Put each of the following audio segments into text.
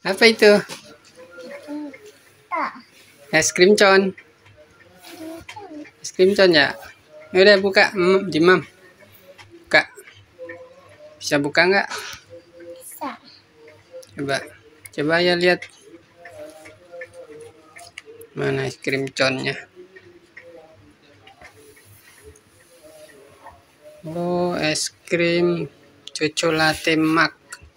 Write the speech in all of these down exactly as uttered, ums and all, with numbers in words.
Apa itu? Es krim con. Es krim con ya. Udah buka, mm, di mam. Buka. Bisa buka nggak? Bisa. Coba, coba ya lihat. Mana es krim connya? Oh, es krim cucu latte mak.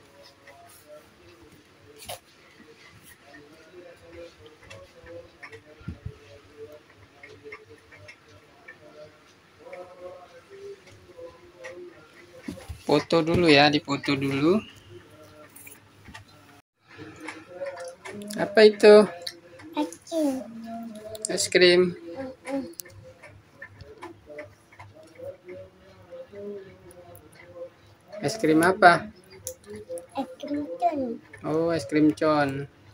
Foto dulu ya, dipoto dulu. Apa itu? Es krim. Es krim apa? Es krim con. Oh, es krim con.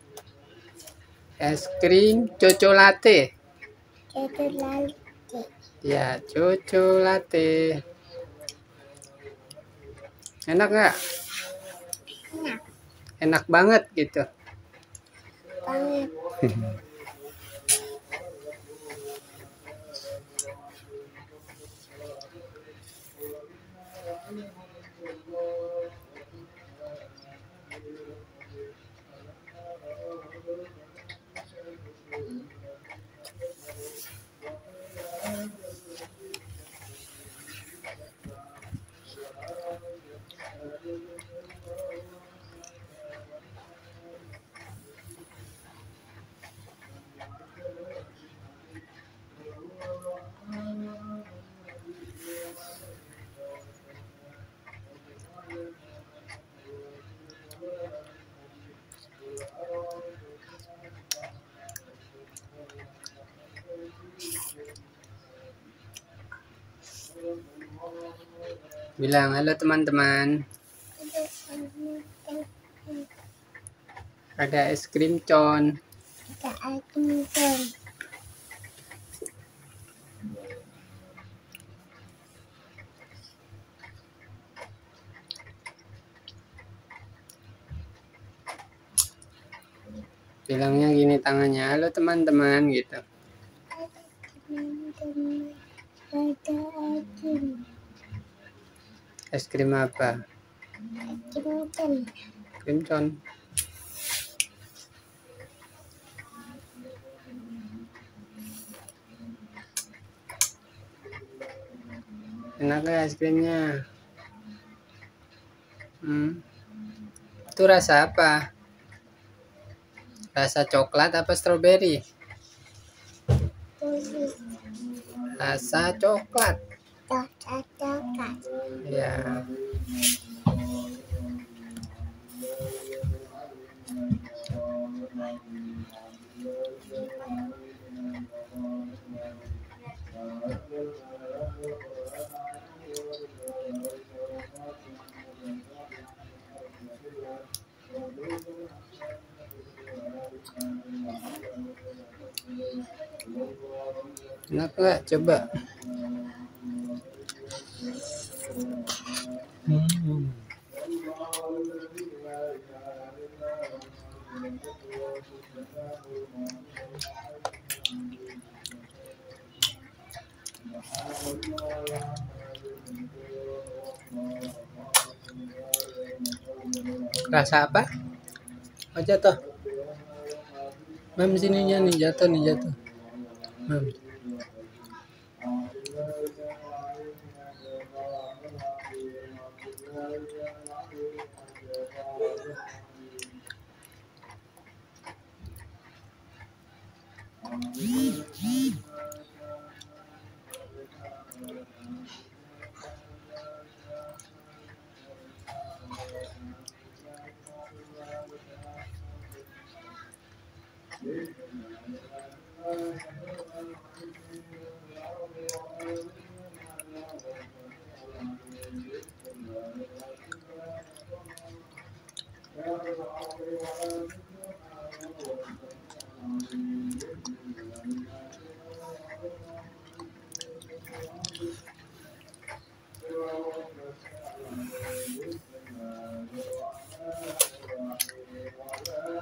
Es krim cucu latte. Cucu latte. Ya, cucu latte. Enak nggak? Enak. Enak banget gitu. Banget. Bilang halo teman-teman. Ada es krim con. Ada es krim con. Bilangnya gini tangannya, halo teman-teman gitu. Es krim apa? Es krim con. Krim con. Enak gak es krimnya? Hmm. Itu rasa apa? Rasa coklat apa stroberi? Rasa coklat. Coklat coklat. Ya. Enak gak? Coba. Hmm. Rasa apa? Oh, jatuh. Mam sininya nih jatuh nih jatuh. Mam.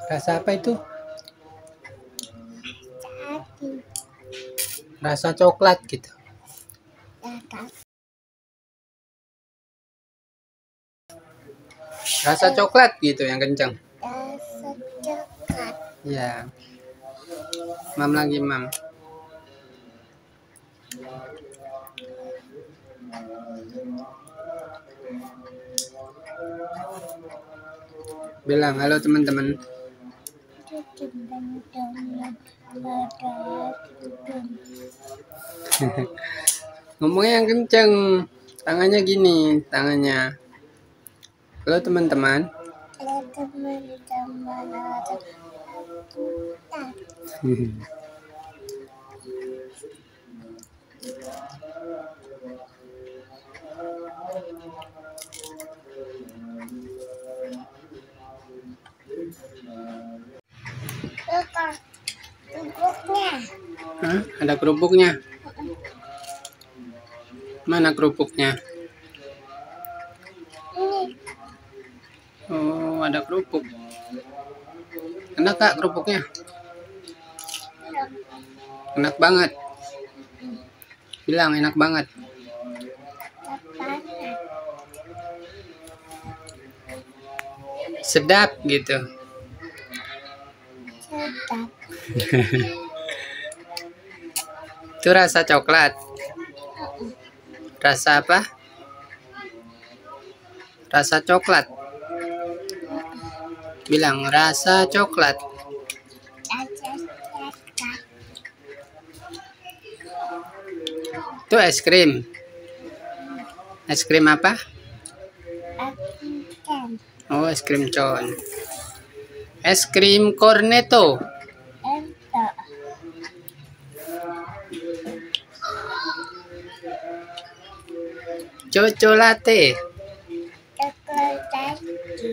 Rasa apa itu? Sakit. Rasa coklat gitu. Kakak. Rasa coklat gitu yang kencang. Rasa coklat. Ya. Mam lagi, mam. Bilang halo teman-teman. Ngomongnya yang kenceng. Tangannya gini, tangannya. Halo teman-teman. Halo teman-teman. Kakak, kerupuknya. Hah? Ada kerupuknya? Mana kerupuknya? Ini. Oh, ada kerupuk. Enak kak kerupuknya? Enak banget. Bilang enak banget. Sedap gitu. Sedap. Itu rasa coklat. Rasa apa? Rasa coklat. Bilang rasa coklat. Rasa coklat. Itu es krim. Es krim apa? Ikan. Oh, es krim con. Es krim cornetto. Entok. Cocolatte. Coklat tadi.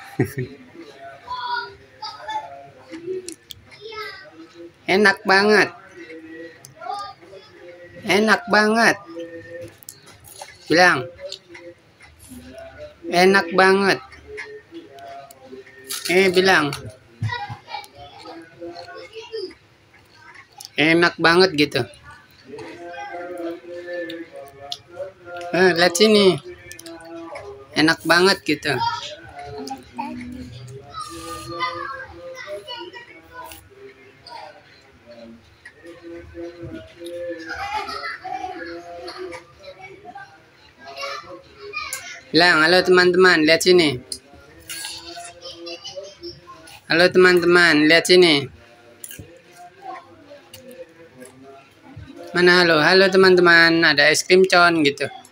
Enak banget. Enak banget. Bilang. Enak banget. Eh, bilang. Enak banget gitu. Eh, lihat sini. Enak banget gitu. Bilang, halo teman-teman, lihat sini. Halo teman-teman, lihat sini. Mana halo? Halo teman-teman, ada es krim con gitu.